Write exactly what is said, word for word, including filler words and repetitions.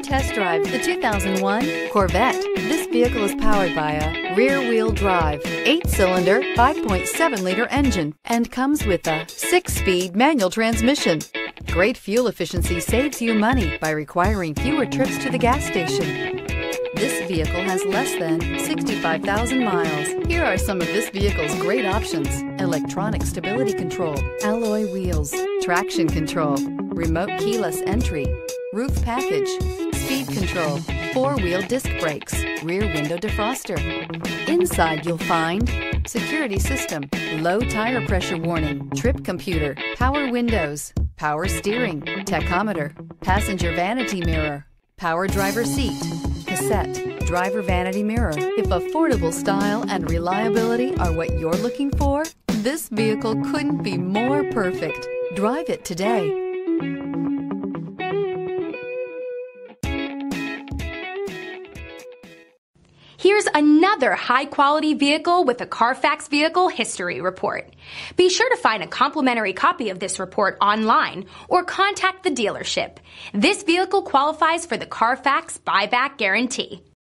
test drive the two thousand one Corvette. This vehicle is powered by a rear-wheel drive, eight-cylinder, five point seven liter engine and comes with a six-speed manual transmission. Great fuel efficiency saves you money by requiring fewer trips to the gas station. This vehicle has less than sixty-five thousand miles. Here are some of this vehicle's great options: electronic stability control, alloy wheels, traction control, remote keyless entry, roof package, speed control, four-wheel disc brakes, rear window defroster. Inside you'll find security system, low tire pressure warning, trip computer, power windows, power steering, tachometer, passenger vanity mirror, power driver seat, cassette, driver vanity mirror. If affordable style and reliability are what you're looking for, this vehicle couldn't be more perfect. Drive it today. Here's another high-quality vehicle with a Carfax Vehicle History Report. Be sure to find a complimentary copy of this report online or contact the dealership. This vehicle qualifies for the Carfax Buyback Guarantee.